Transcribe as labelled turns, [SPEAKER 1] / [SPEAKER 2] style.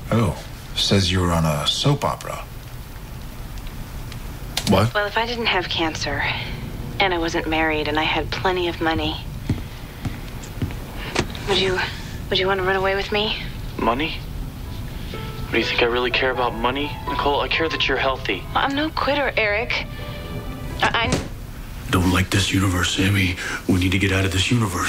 [SPEAKER 1] Oh, says you were on a soap opera. What?
[SPEAKER 2] Well, if I didn't have cancer, and I wasn't married, and I had plenty of money, would you want to run away with me?
[SPEAKER 3] Money? What, do you think I really care about money? Nicole, I care that you're healthy.
[SPEAKER 2] I'm no quitter, Eric. I
[SPEAKER 4] Don't like this universe, Sammy. We need to get out of this universe.